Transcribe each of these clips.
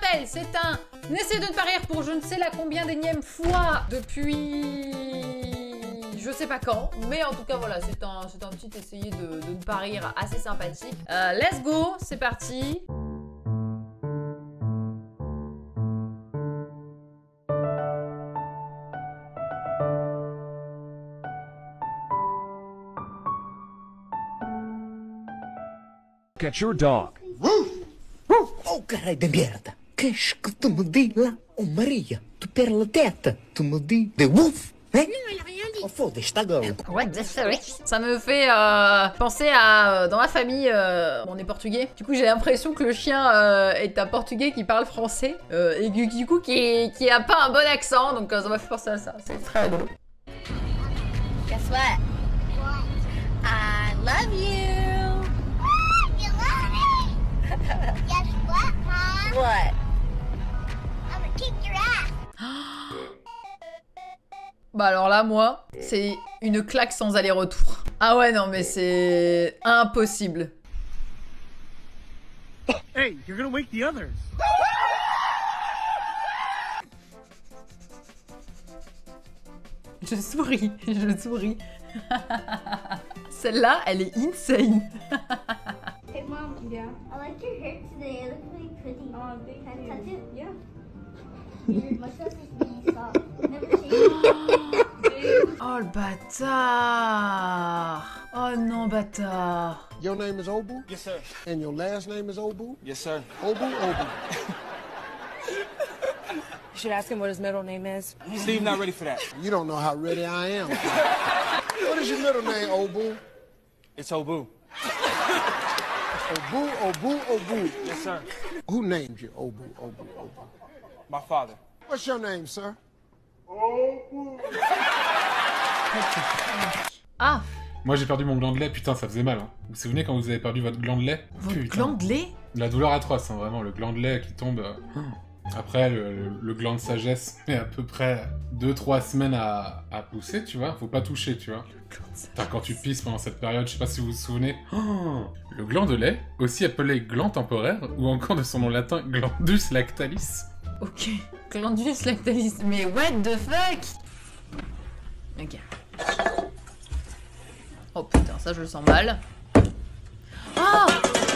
rappelle, c'est un essai de ne pas rire pour je ne sais la combien d'énième fois depuis... je sais pas quand, mais en tout cas voilà, c'est un petit essayé de ne pas rire assez sympathique. Let's go, c'est parti. Get your dog. Oh, caralho de merda! Queres que tu me diga lá? Oh, Maria, tu perds la tête! Tu me dis de ouf! Hein? Non, elle a rien dit. Oh, foda-se, ta gueule! What the fuck? Ça me fait penser à... dans ma famille, on est portugais. Du coup, j'ai l'impression que le chien est un portugais qui parle français. Et du coup, qui a pas un bon accent. Donc, ça m'a fait penser à ça. C'est très drôle. Guess what? What? I love you. You love me? Guess what, Mom? What? I'm gonna kick your ass. Bah alors là, moi, c'est une claque sans aller-retour. Ah ouais, non, mais c'est impossible. Hey, you're gonna wake the others. Je souris, je souris. Celle-là, elle est insane. Hey Mom, yeah. I like your hair today. It looks really pretty. Oh, thank Can I you. touch it? Yeah. My sister's really soft. Never shaved. Oh le bâtard. Oh non, bâtard. Your name is Obu? Yes, sir. And your last name is Obu? Yes, sir. Obu? You should ask him what his middle name is. Steve not ready for that. You don't know how ready I am. What is your middle name, Obu? It's Obu. Obu, Obu, Obu. Yes, sir. Who named you Obu, Obu, Obu? My father. What's your name, sir? Ah, Moi j'ai perdu mon gland de lait, putain ça faisait mal. Hein. Vous vous souvenez quand vous avez perdu votre gland de lait? votre Putain. gland de lait? La douleur atroce, hein, vraiment, le gland de lait qui tombe. Après, le gland de sagesse met à peu près 2-3 semaines à pousser, tu vois. Faut pas toucher, tu vois. Putain, quand tu pisses pendant cette période, je sais pas si vous vous souvenez. Le gland de lait, aussi appelé gland temporaire, ou encore de son nom latin glandus lactalis. Ok, glandulus lactalis, mais what the fuck? Ok. Oh putain, ça je le sens mal. Oh!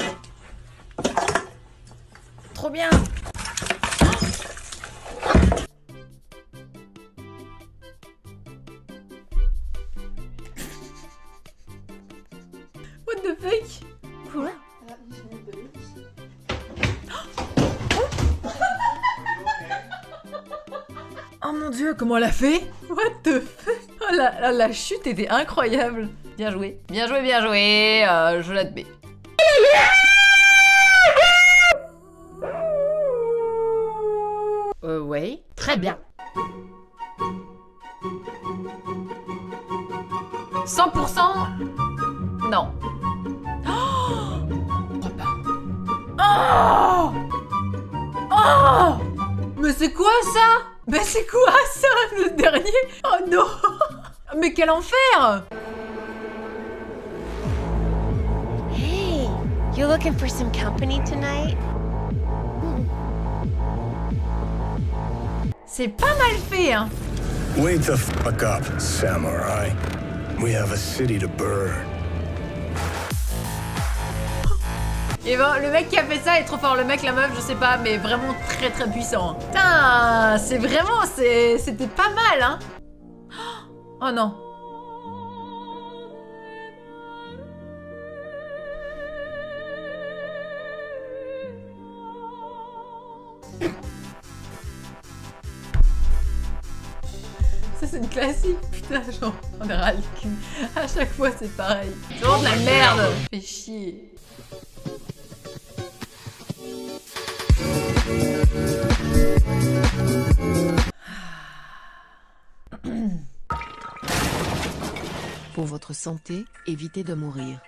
Trop bien! What the fuck? Quoi? Oh mon dieu, comment elle a fait? What the fuck? Oh, la chute était incroyable. Bien joué. Bien joué, bien joué. Je l'admets. Ouais. Très bien. 100%? Non. Oh! Oh! Oh! Mais c'est quoi ça? Mais c'est quoi ça, le dernier? Oh non! Mais quel enfer! Hey, you looking for some company tonight? C'est pas mal fait, hein? Wake the fuck up, samurai. We have a city to burn. Et ben, le mec qui a fait ça est trop fort. Le mec, la meuf, je sais pas, mais vraiment très très puissant. Putain, c'est vraiment, c'était pas mal, hein? Oh non. Ça c'est une classique, putain, genre, on est ras le cul. À chaque fois c'est pareil. C'est vraiment de la merde. Fais chier. Pour votre santé, évitez de mourir.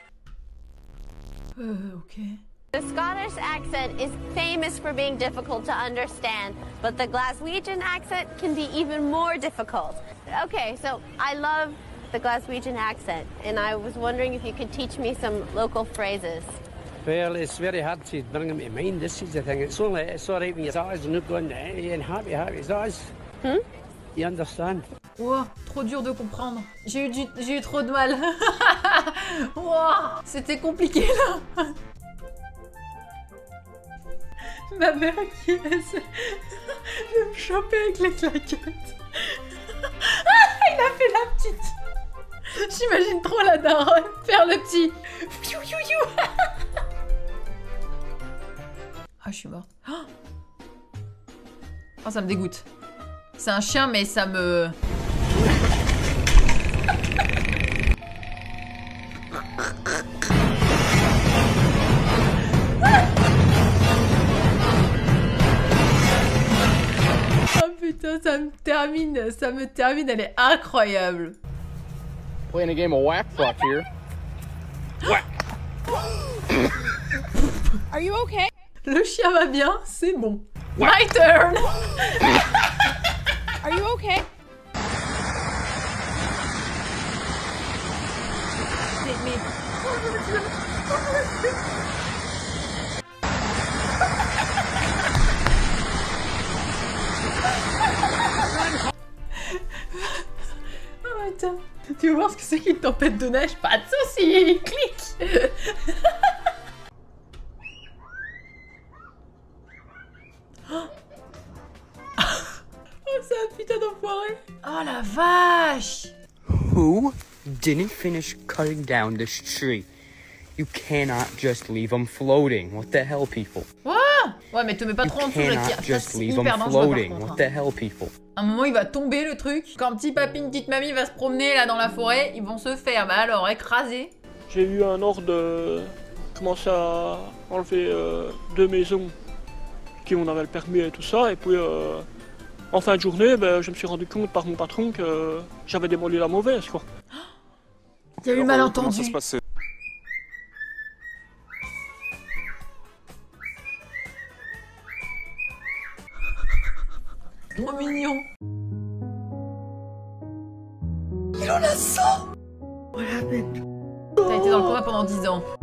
Ok. The Scottish accent is famous for being difficult to understand, but the Glaswegian accent can be even more difficult. Okay, so I love the Glaswegian accent, and I was wondering if you could teach me some local phrases. Well, it's very hard to bring them to mind. This is the thing. It's all right when your eyes are not going and happy eyes. You understand? Wow, trop dur de comprendre. J'ai eu trop de mal. Wow, c'était compliqué là. Ma mère qui essaie de me choper avec les claquettes. Il a fait la petite. J'imagine trop la daronne faire le petit. Ah, je suis morte. Oh, ça me dégoûte. C'est un chien, mais ça me... Oh putain, ça me termine, elle est incroyable. Playing a game of whack fuck here. Whack. Are you okay? Le chien va bien, c'est bon. My turn. Are you okay? Oh putain. Tu veux voir ce que c'est qu'une tempête de neige? Pas de soucis, clique. Oh, c'est un putain d'enfoiré. Oh la vache. Who didn't finish cutting down this tree? You cannot just leave them floating. What the hell, people? What? Ouais, mais te mets pas trop en dessous, You cannot just leave them floating. What the hell, people? À un moment, il va tomber le truc. Quand petit papy, une petite mamie va se promener là dans la forêt, ils vont se faire, bah alors, écraser. J'ai eu un ordre de commencer à enlever 2 maisons qui on avait le permis et tout ça, et puis en fin de journée, ben, je me suis rendu compte par mon patron que j'avais démoli la mauvaise, quoi. Il y a eu malentendu. Comment ça se passait? Trop mignon. Il en a 100. What happened? T'as été dans le coma pendant 10 ans.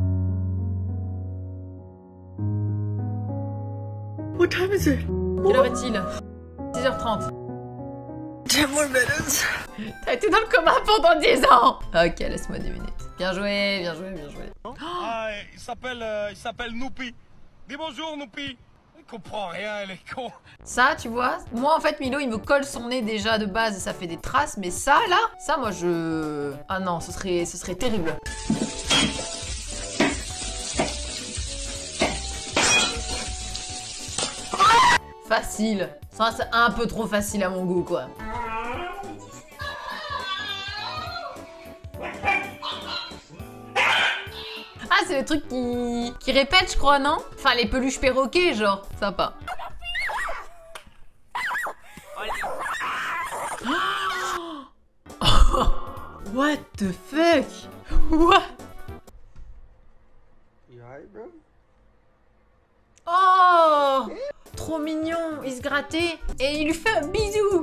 What time is it? Quelle heure est-il? 6h30. 10 more minutes. T'as été dans le coma pendant 10 ans. Ok, laisse-moi 10 minutes. Bien joué, bien joué, bien joué. Ah, il s'appelle Noupi. Dis bonjour, Noupi. Il comprend rien, il est con. Ça, tu vois, moi en fait, Milo, il me colle son nez déjà de base et ça fait des traces, mais ça, là, ça, moi, je... Ah non, ce serait terrible. Facile. Ça, c'est un peu trop facile à mon goût, quoi. Ah, c'est le truc qui répète, je crois, non? Enfin, les peluches perroquets, genre. Sympa. Oh, what the fuck? What? You alright, bro? Oh! Trop mignon, il se grattait et il lui fait un bisou.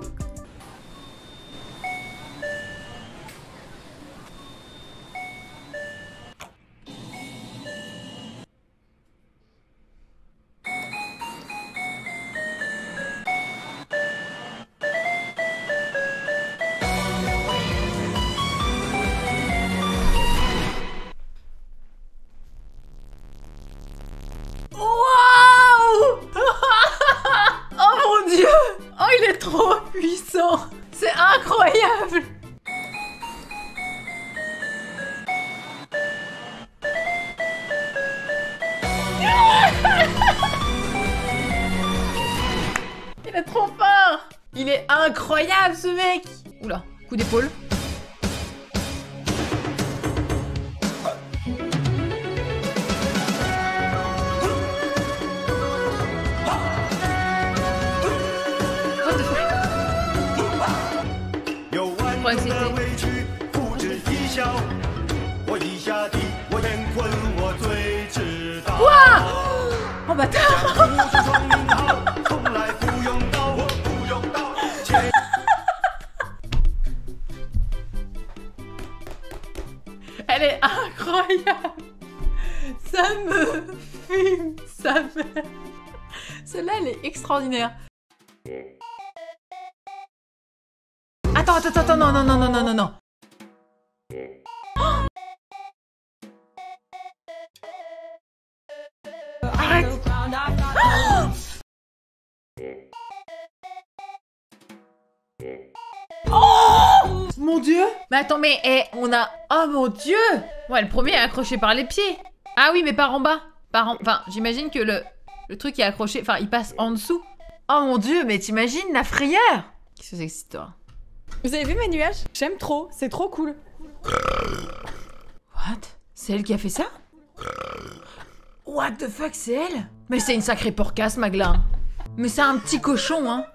Trop puissant! C'est incroyable! Il est trop fort! Il est incroyable ce mec! Oula, coup d'épaule. Quoi? Oh bâtard! Elle est incroyable! Ça me... extraordinaire. Attends, non. Arrête. Oh mon Dieu. Mais attends, mais on a... Oh mon Dieu. Ouais, le premier est accroché par les pieds. Ah oui, mais par en bas. Enfin, j'imagine que le truc est accroché... Enfin, il passe en dessous. Oh mon Dieu, mais t'imagines la frayeur. Qu'est-ce que c'est que cette histoire? Vous avez vu mes nuages? J'aime trop, c'est trop cool. What? C'est elle qui a fait ça? What the fuck, c'est elle? Mais c'est une sacrée porcasse, Magla. Mais c'est un petit cochon, hein.